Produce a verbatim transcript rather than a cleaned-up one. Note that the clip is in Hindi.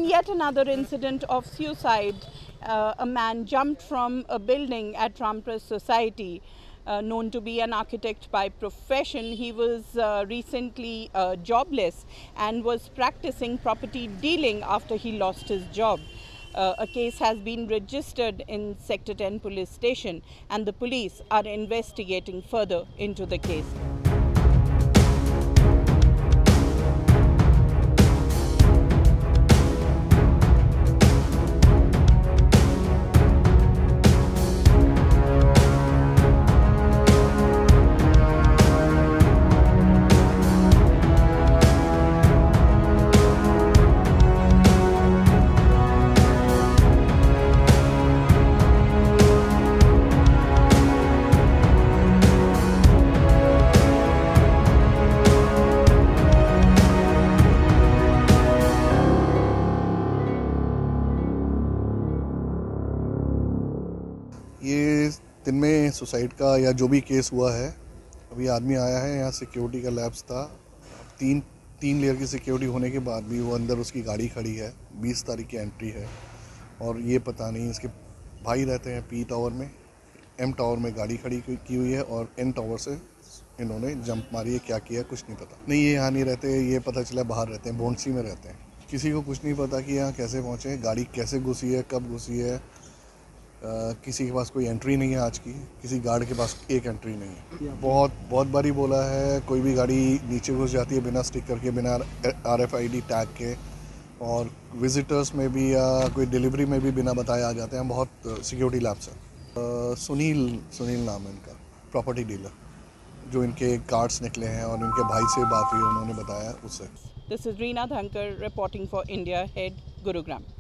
yet another incident of suicide. Uh, a man jumped from a building at Ramprastha Society. Uh, known to be an architect by profession, he was uh, recently uh, jobless and was practicing property dealing after he lost his job. Uh, a case has been registered in Sector ten police station, and the police are investigating further into the case. ये दिन में सुसाइड का या जो भी केस हुआ है, अभी आदमी आया है, यहाँ सिक्योरिटी का लैब्स था। तीन तीन लेयर की सिक्योरिटी होने के बाद भी वो अंदर उसकी गाड़ी खड़ी है। बीस तारीख की एंट्री है और ये पता नहीं, इसके भाई रहते हैं पी टावर में, एम टावर में गाड़ी खड़ी की हुई है और एन टावर से इन्होंने जंप मारी है। क्या किया कुछ नहीं पता। नहीं, ये यहाँ नहीं रहते, ये पता चला बाहर रहते हैं, बोंडसी में रहते हैं। किसी को कुछ नहीं पता कि यहाँ कैसे पहुँचे, गाड़ी कैसे घुसी है, कब घुसी है। Uh, किसी के पास कोई एंट्री नहीं है आज की, किसी गार्ड के पास एक एंट्री नहीं है। बहुत बहुत बारी बोला है, कोई भी गाड़ी नीचे घुस जाती है बिना स्टिकर के, बिना R F I D tag के, और विजिटर्स में भी या कोई डिलीवरी में भी बिना बताए आ जाते हैं। बहुत सिक्योरिटी लैब्स है। uh, सुनील सुनील नाम है इनका, प्रॉपर्टी डीलर, जो इनके कार्ड्स निकले हैं और इनके भाई से बात हुई, उन्होंने बताया उससे। This is Reena Dhankar reporting for India ahead, Gurugram.